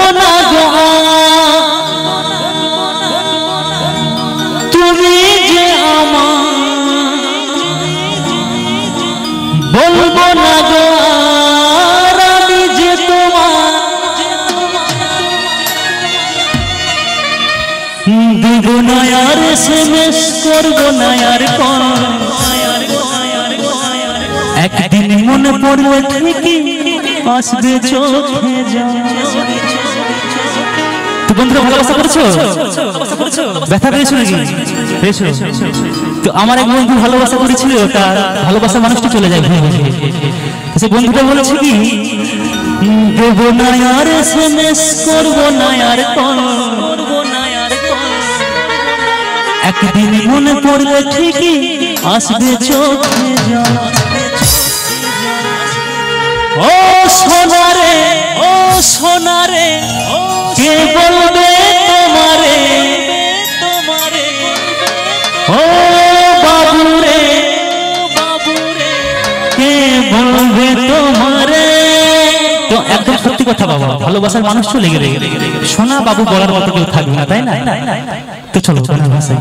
ভুলবো না গো তুমি যে আমার বলবো না গো আমি যে তোমার দিব না আর এসএমএস করবো না আর কল একদিন মনে পড়লে ঠিকই আসবে চোখে জল। তো বন্ধুরা ভালোবাসা করেছো? ব্যথা পেয়েছো নাকি? পেয়েছো? তো আমার এক বন্ধু ভালোবাসা করেছিল, তার ভালোবাসা মানুষটা চলে যায়। সে বন্ধুটা বলেছে কি, দেবো না আর এসএমএস করবো না আর কল একদিন মনে পড়লে ঠিকই আসবে চোখে জল। ও সোনারে ও সোনারে কে বলবে তোমারে ও বাবুরে কে বলবে তোমারে। তো একদম সত্যি কথা বাবা, ভালোবাসার মানুষ চলে গেলে সোনা বাবু বলার মতো কেউ থাকবে না, তাই না? তো চলো ভাষায়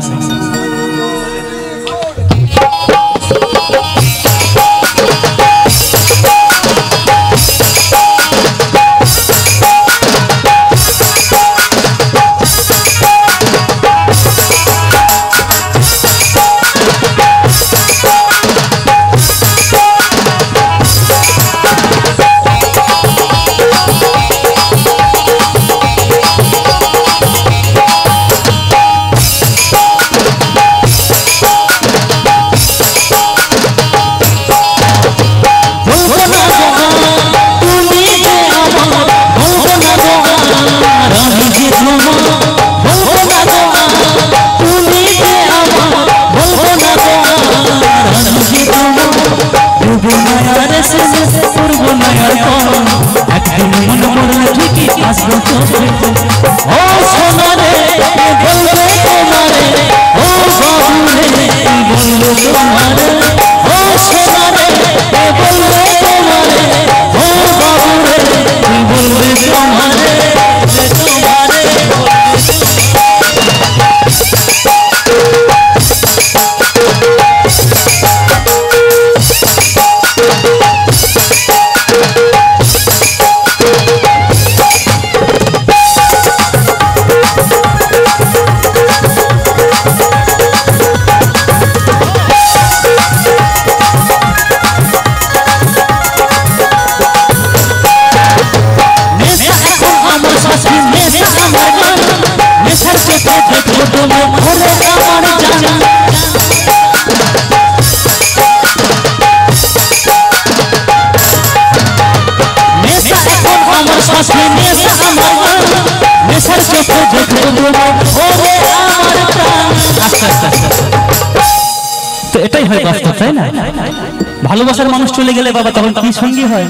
তো এটাই হয় বাস্তব, তাই না? ভালোবাসার মানুষ চলে গেলে বাবা তখন কি সঙ্গী হয়?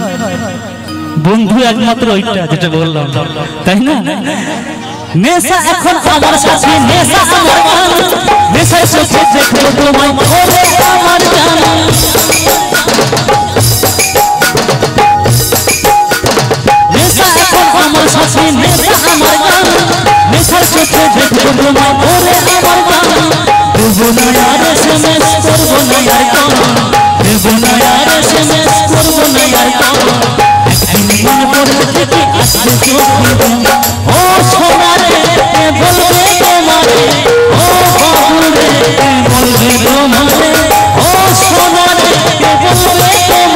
বন্ধু একমাত্র ওইটা যেটা বললাম, তাই না? নেশা এখন আমার সাথে নেশা আমার নেশার চোখে দেখো তোমায় ওরে আমার জান। নেশা এখন আমার সাথে নেশা আমার গান নেশার চোখে দেখো তোমায় ওরে আমার জান। দেবো না আর এসএমএস করবো না আর কল দেবো না আর এসএমএস করবো না আর কল একদিন মনে পড়বে ঠিকই আসবে চোখে জল। ও সোনারে কে বলবে তোমারে ও বাবুরে কে বলবে তোমারে ও সোনারে কে বলবে তোমারে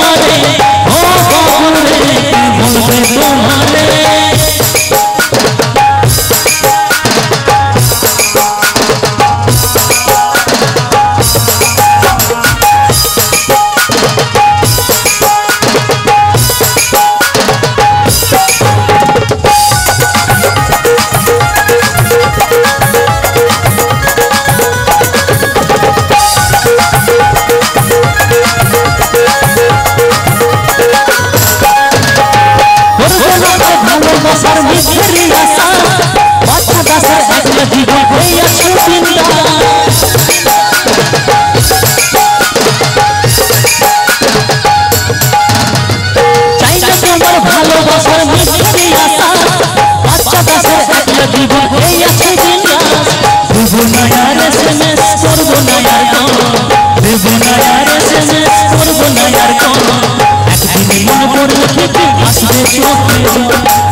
জীবন এই আছে বিন্দাস দেবো না আর এসএমএস করবো না আর কল দেবো না আর এসএমএস করবো না আর কল একদিন মন পড়লে ঠিক আসবে চোখে